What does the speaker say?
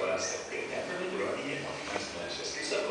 agora a 70 melhorou a minha, mas não é 60.